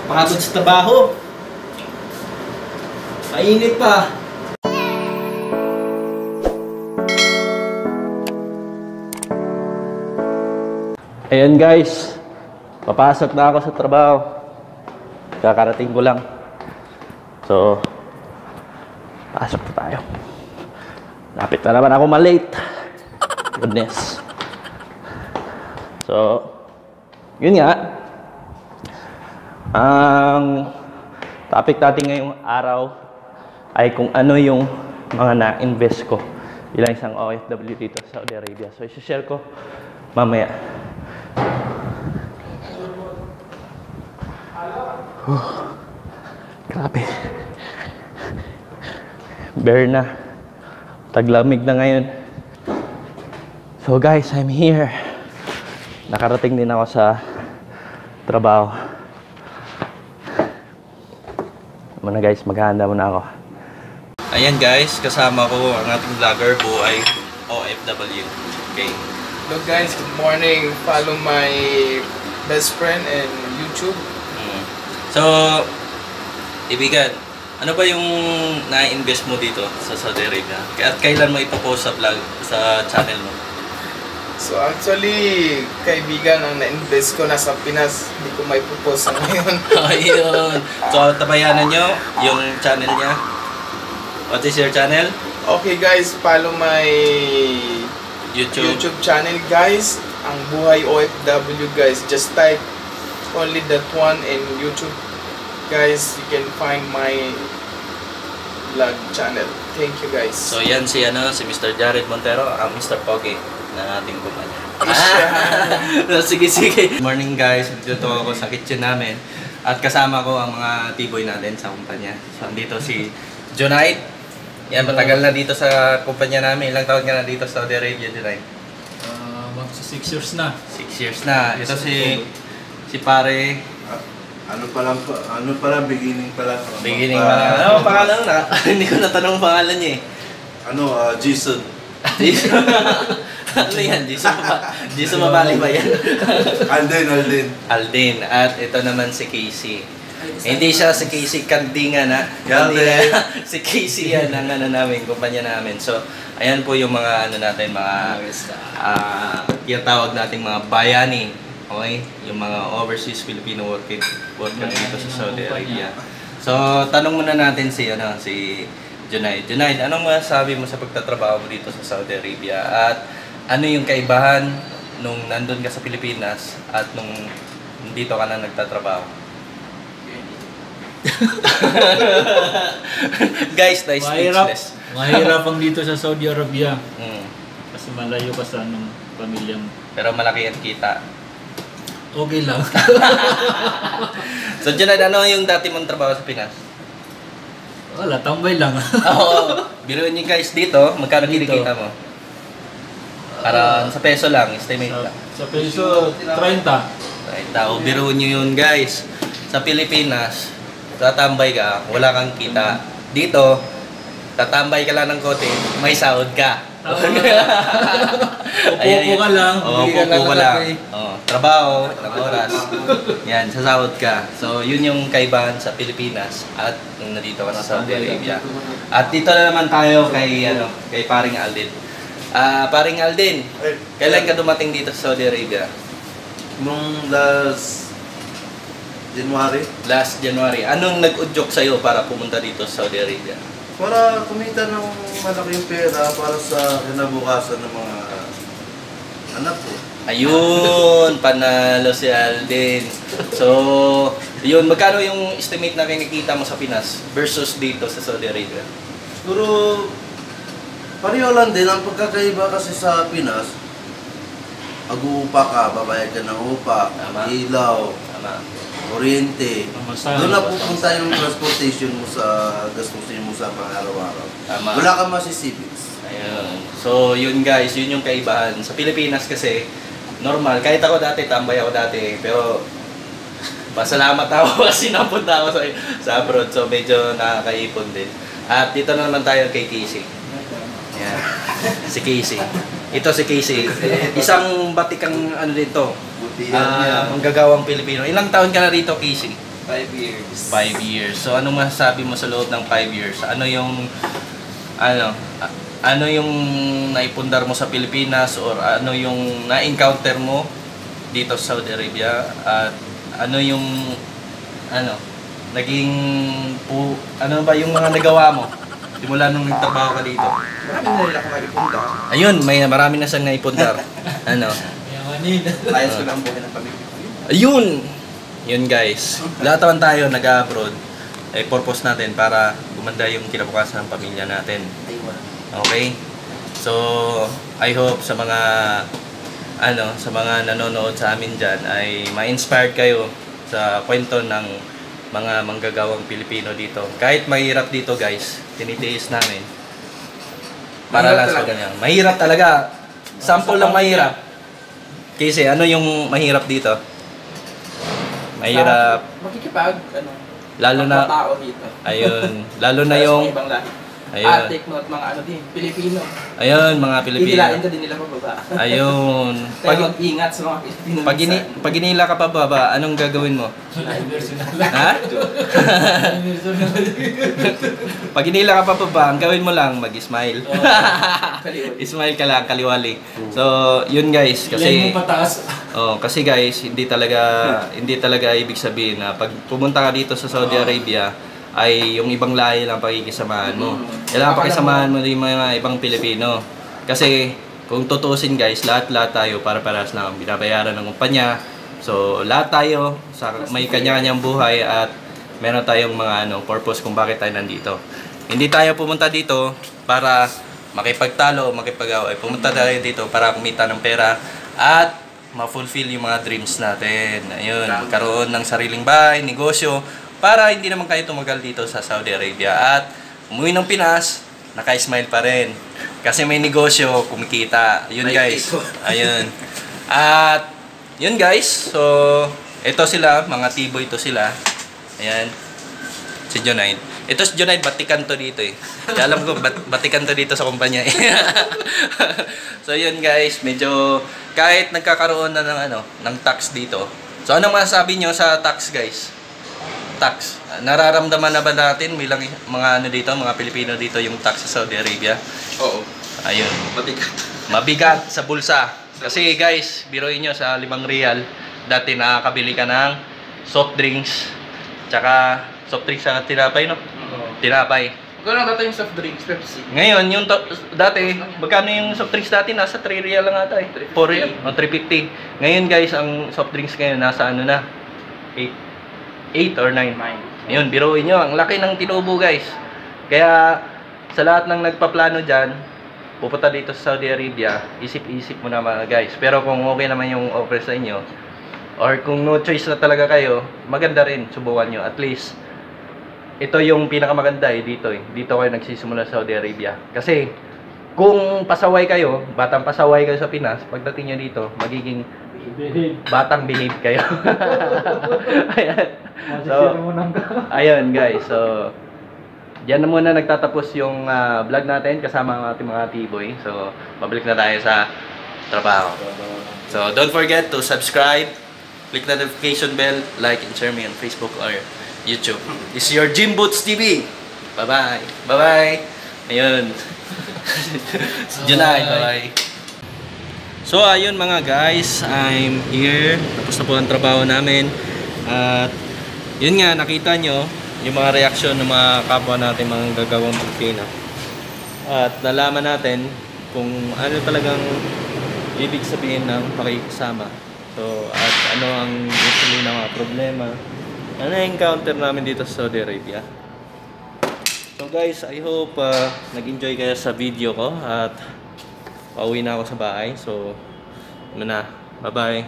Pagod sa trabaho. Mainit pa. Ayan guys, papasok na ako sa trabaho. Kakarating ko lang. So, pasok na tayo. Lapit na naman ako malate. Goodness. So, yun nga. Ang topic natin ngayong araw ay kung ano yung mga na-invest ko bilang isang OFW dito sa Saudi Arabia. So, i-share ko mamaya. Grabe. Bare na. Taglamig na ngayon. So guys, I'm here. Nakarating din ako sa trabaho. Muna guys, maghahanda muna ako. Ayan guys, kasama ko ang ating vlogger Buhay OFW. Okay. Hello guys, good morning. Follow my best friend in YouTube. So, ibigan, ano ba yung na-invest mo dito sa Saudi Arabia? At kailan mo ipopost sa vlog, sa channel mo? So actually, kaibigan, ang na-invest ko nasa Pinas. Hindi ko may post sa ngayon. Ayun. So, tabayanan nyo yung channel niya. What is your channel? Okay guys, follow my YouTube channel guys. Ang Buhay OFW guys. Just type only that one in YouTube guys. You can find my vlog channel. Thank you guys. So, yan si Mr. Jared Montero, ang Mr. Pogi na ating kumpanya. Sige. Good morning guys. Dito ako sa kitchen namin. At kasama ko ang mga T-boy natin sa kumpanya. So, andito si Junaid. Yan, matagal na dito sa kumpanya namin. Ilang taon ka na dito sa Saudi Arabia, Junaid? Magsa 6 years na. 6 years na. Ito si pare. Ano pala, beginning pala. Beginning pala. Ano pangalan na? Hindi ko natanong pangalan niya eh. Jason. Jason. Ano yan? Jason Mabali ba yan? Alden. At ito naman si Casey. Hindi siya si Casey Kandingan ha. Si Casey yan ang namin, kumpanya namin. So, ayan po yung mga natin, mga tinatawag nating mga bayani. Okay? Yung mga overseas Filipino worker dito sa Saudi Arabia. So, tanong muna natin si Junaid. Junaid, anong masasabi mo sa pagtatrabaho mo dito sa Saudi Arabia? At ano yung kaibahan nung nandun ka sa Pilipinas at nung dito ka na nagtatrabaho? Guys, speechless. Mahirap ang dito sa Saudi Arabia. Kasi malayo ka sa pamilya mo. Pero malaki ang kita. Okay lang. So, Junaid, ano yung dati mong trabaho sa Pinas? Wala, tambay lang. Oo. Biruin niyo guys dito, magkano kinikita mo? Para sa peso lang, estimate lang. Sa peso, 30. O, biruin niyo yun guys. Sa Pilipinas, tatambay ka, wala kang kita. Dito, tatambay ka lang ng kote, may sahod ka. Upo ka lang. Upo ka lang. Trabaho, ng oras. Yan, sasahod ka. So, yun yung kaibahan sa Pilipinas at nung nandito ka sa Saudi Arabia. At dito na naman tayo kay Paring Alden. Paring Alden, kailan ka dumating dito sa Saudi Arabia? Nung last January. Last January. Anong nag-udyok sa'yo para pumunta dito sa Saudi Arabia? Para kumita ng malaking pera para sa kinabukasan ng mga anak ko. Ayun, panalo si Alden. So, yun, magkano yung estimate na kinikita mo sa Pinas versus dito sa Saudi Arabia? Siguro, pareho lang din. Ang pagkakaiba kasi sa Pinas, mag-uupa ka, babayad ka ng upa, ilaw, kuryente. Doon na pupunta yung transportation mo sa gastusin mo sa pang-araw-araw. Wala kang masisipits. Ayun. So, yun guys, yun yung kaibahan. Sa Pilipinas kasi, normal. Kahit ako dati, tambay ako dati. Pero, pasalamat ako kasi napunta ako sa abroad. So, medyo nakakaipon din. At dito na naman tayo kay Casey. Yan. Si Casey. Ito si Casey. Isang batikang ano dito. Manggagawang Pilipino. Ilang taon ka na rito, Casey? 5 years. 5 years. So anong masasabi mo sa loob ng 5 years? Ano yung ano yung naipundar mo sa Pilipinas or ano yung na-encounter mo dito sa Saudi Arabia at ano yung naging ano ba yung mga nagawa mo simula nung nagtrabaho ka dito? Marami na nila akong naipunta. Ayun, marami na siyang naipundar. Yamanin. Ayos ko lang ang buhay ng pamilya ko. Ayun! Yun guys. Lahat naman tayo nag-abroad. Purpose natin para gumanda yung kinabukasan ng pamilya natin. Okay? So, I hope sa mga sa mga nanonood sa amin dyan ay ma-inspired kayo sa kwento ng mga manggagawang Pilipino dito. Kahit mahirap dito guys, tinitiis namin. Para lang sa ganyan. Mahirap talaga. Sample lang mahirap. Kasi ano yung mahirap dito? Mahirap. Lalo na tao dito. ayun, lalo na yung ibang lahi. ayun. Atik mo at mga din, Pilipino. Ayun, mga Pilipino. Hihilain ka din nila pababa. Ayun. Kaya mag-ingat sa mga Pilipino. Pag inila ka pa baba, anong gagawin mo? Ha? Pag inila ka pa baba, ang gawin mo lang mag-smile. Smile ka lang, kaliwali. So, yun guys, kasi kasi guys, hindi talaga ibig sabihin na pag pumunta ka dito sa Saudi Arabia ay yung ibang lahi lang pakikisamahan mo. Kailangan pakisamahan mo din mga ibang Pilipino. Kasi kung tutuusin guys, lahat tayo para-paras lang binabayaran ng kumpanya. So lahat tayo may kanya-kanyang buhay at meron tayong mga purpose kung bakit tayo nandito. Hindi tayo pumunta dito para makipagtalo o makipag-away. Pumunta tayo dito para kumita ng pera at ma-fulfill yung mga dreams natin. Ayun, magkaroon ng sariling bahay, negosyo, para hindi naman kayo tumagal dito sa Saudi Arabia at umuwi ng Pinas, naka-smile pa rin. Kasi may negosyo, kumikita. Yun guys. Ayun. At yun guys. So, ito sila, mga tiboy ito sila. Ayan. Si Junaid. Ito si Junaid, batikan to dito eh. Kaya alam ko, batikan to dito sa kumpanya eh. So yun guys, medyo kahit nagkakaroon na ng tax dito. So anong masasabi nyo sa tax guys? Tax. Nararamdaman na ba natin bilang mga dito, mga Pilipino dito yung tax sa Saudi Arabia? Oo. Ayun. Mabigat. Mabigat sa bulsa. Kasi guys, biruin nyo sa 5 riyal, dati nakakabili ka ng soft drinks, tsaka soft drinks sa tinapay, no? Tinapay. Magkano dati yung soft drinks, Pepsi? Ngayon, yung dati, magkano yung soft drinks dati? Nasa 3 riyal lang ata eh. 4 riyal o 350. Ngayon guys, ang soft drinks ngayon nasa na? 8 or 9. Ayun, biruin nyo. Ang laki ng tinubo guys. Kaya sa lahat ng nagpaplano dyan, pupunta dito sa Saudi Arabia, isip-isip mo naman guys. Pero kung okay naman yung offer sa inyo, or kung no choice na talaga kayo, maganda rin, subukan nyo. At least, ito yung pinakamaganda dito eh. Dito kayo nagsisimula sa Saudi Arabia. Kasi, kung pasaway kayo, batang pasaway kayo sa Pinas, pagdating nyo dito, magiging batang behave kayo. Ayan. So, ayun guys. So, diyan na muna nagtatapos yung vlog natin kasama ang ating mga T-boy. So, pabalik na tayo sa trabaho. So, don't forget to subscribe, click the notification bell, like and share me on Facebook or YouTube. This is your Gym Boots TV. Bye-bye. Bye-bye. Ayun. Junay, bye-bye. So ayun mga guys, I'm here. Tapos na po ang trabaho namin. At yun nga, nakita nyo yung mga reaksyon ng mga kapwa natin, mga gagawang Pilipino. At nalaman natin kung ano talagang ibig sabihin ng pakikisama. So, at ano ang usually na mga problema na na-encounter namin dito sa Saudi Arabia. So guys, I hope nag-enjoy kayo sa video ko at pauwi na ako sa bahay. So, muna. Bye-bye.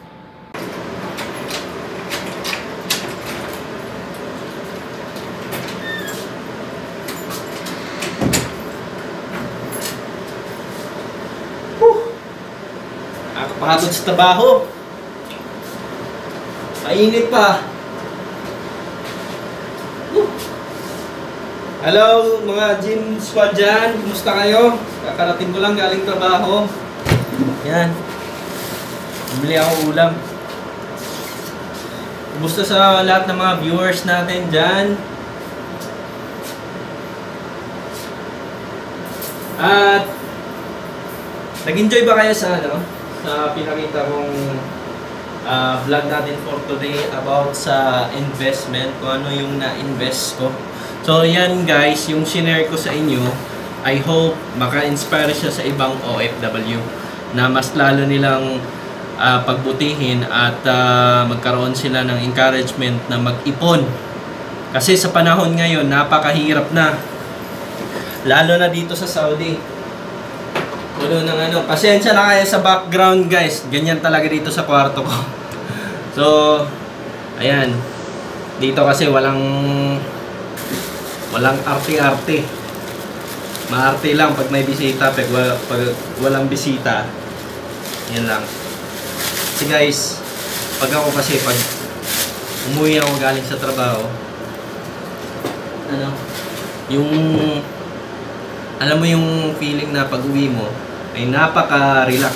Nakakapagod sa trabaho. Mainit pa. Hello mga gym squad dyan, kumusta kayo? Kakarating ko lang galing trabaho. Yan. Bumili ako ulam. Kumusta sa lahat ng mga viewers natin dyan? At nag-enjoy ba kayo sa sa pinakita kong vlog natin for today about sa investment, kung ano yung na-invest ko. So yan guys, yung shinare ko sa inyo, I hope maka-inspire siya sa ibang OFW na mas lalo nilang pagbutihin at magkaroon sila ng encouragement na mag-ipon. Kasi sa panahon ngayon, napakahirap na. Lalo na dito sa Saudi. Puno ng pasensya na kayo sa background guys. Ganyan talaga dito sa kwarto ko. So, ayan. Dito kasi walang arte-arte. Maarte lang pag may bisita. Pag walang bisita, yan lang. Kasi guys, pag umuwi ako galing sa trabaho, alam mo yung feeling na pag-uwi mo ay napaka-relax,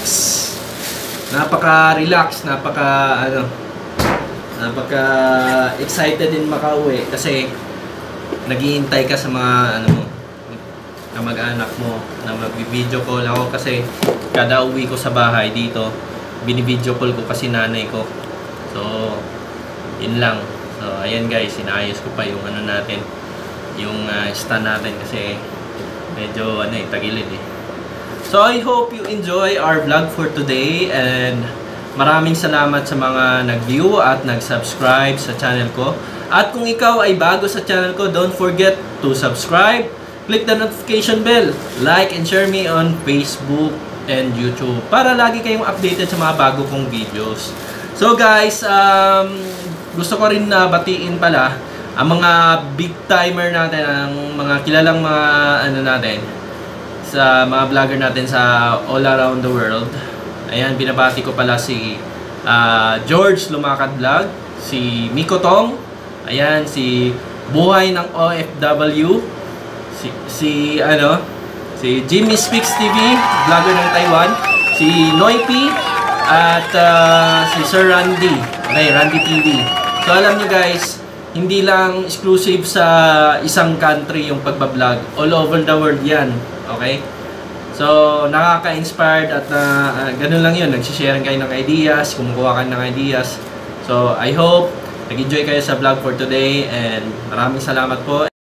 napaka-excited din makauwi kasi naghihintay ka sa mga kamag-anak mo na mag-video call ako kasi kada uwi ko sa bahay dito, bini-video call ko kasi nanay ko. So, yun lang. So, ayan guys, inaayos ko pa yung natin, yung stand natin kasi medyo tagilid eh. So I hope you enjoy our vlog for today and maraming salamat sa mga nag-view at nag-subscribe sa channel ko. At kung ikaw ay bago sa channel ko, don't forget to subscribe, click the notification bell, like and share me on Facebook and YouTube para lagi kayong updated sa mga bago kong videos. So guys, gusto ko rin na batiin pala ang mga big timer natin, ang mga kilalang mga natin, sa mga vlogger natin sa all around the world. Ayan, binabati ko pala si George Lumakad Vlog, si Miko Tong, ayan, si Buhay ng OFW, si Jimmy Speaks TV, vlogger ng Taiwan, si Noipi, at si Sir Randy, okay, Randy TV. So alam nyo guys, hindi lang exclusive sa isang country yung pagbablog. All over the world yan. Okay? So, nakaka-inspired at ganun lang yun. Nagsishare kayo ng ideas, kumukuha kayo ng ideas. So, I hope nag-enjoy kayo sa vlog for today and maraming salamat po.